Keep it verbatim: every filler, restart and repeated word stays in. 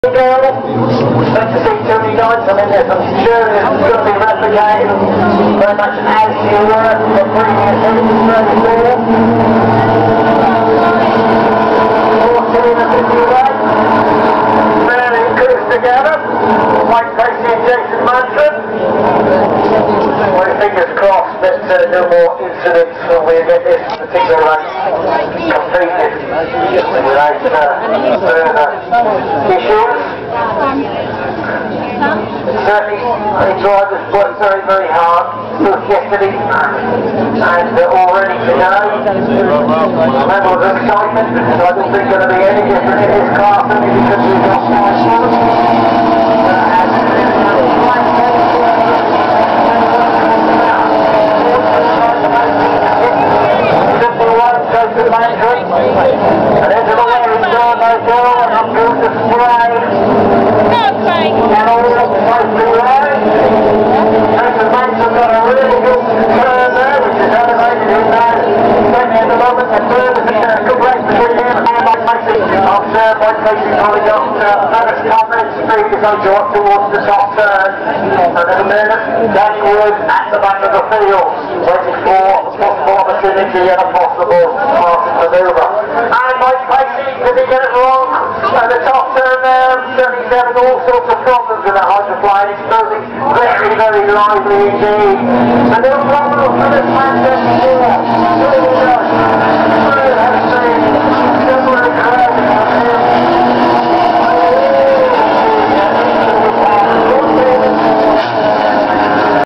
Let's see too many nights. I mean, there's some sure there's going to be replicated very much as you were the previous edition thirty-four. fourteen and fifty-eight. Fairly close together. Mike Casey and Jason Manson. My fingers crossed that uh, no more incidents when we get this particular race completed without uh, further issues. Certainly, the drivers worked very, very hard both yesterday and uh, already today. Level of excitement, because I don't think going to be any different in this car, only because we've got five points. And there's a way in door, no door, and I'm going to spray. And all the safety right. Jason Manson's got a really good turn there, which is elevated in there. Certainly at the moment, the third is a good race between him and Mike Casey. Observe Mike Casey's probably got first top end speed as I go up towards the top turn. And in a minute, Danny Wood at the back of the field, waiting for a possible opportunity and a possible passing manoeuvre. And Mike Casey, did he get it wrong? At the top turn there, certainly he's having all sorts of problems with the hydroplane. It's moving very, very lively indeed. And no problem for this man,